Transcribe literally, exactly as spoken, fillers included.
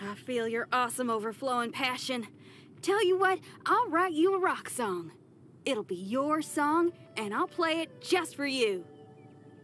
I feel your awesome overflowing passion. Tell you what, I'll write you a rock song. It'll be your song, and I'll play it just for you.